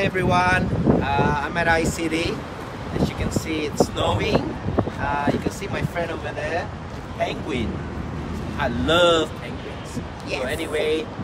Hi everyone, I'm at Ice City. As you can see, it's snowing. You can see my friend over there, Penguin. I love penguins. Yes. So anyway,